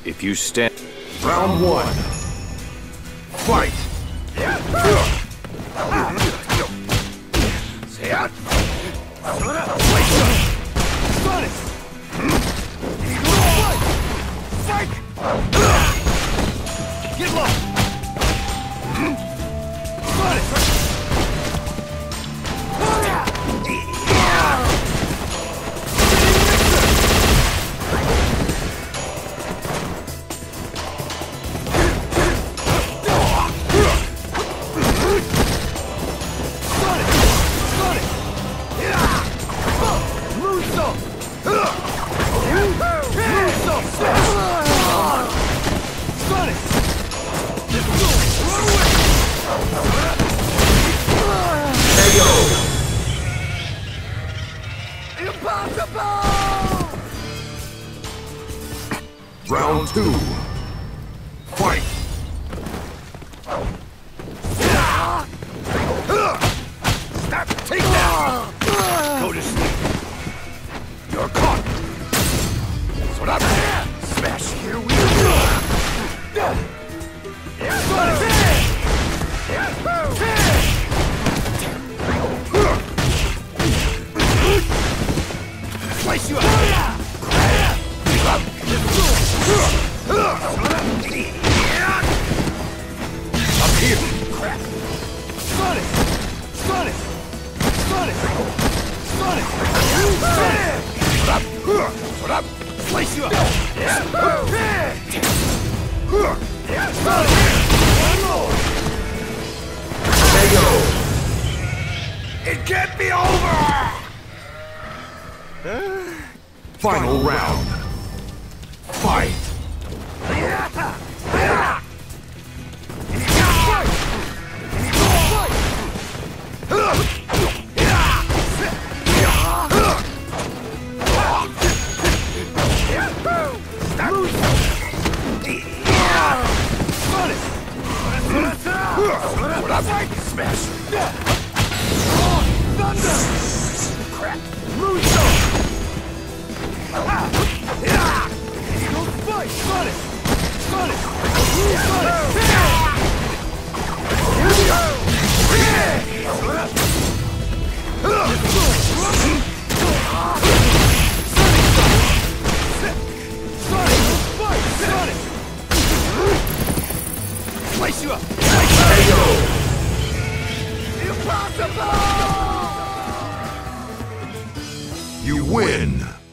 If you stand... Round one. Fight! Get low! Round two. Fight! Snap! Take that! Go to sleep. You're caught. That's what I'm saying. Smash! Here we go. Slice you up. Up here! Crap! Sonic! Sonic! Sonic! Sonic! What up? Slice you up! Sonic! One more! It can't be over! Final round. Fight! Smash! Thunder! Crap! Moonsault! Don't fight! Sonic! Sonic! Sonic! Here we go! Sonic! Fight! Sonic! Slice you up! Impossible! You win!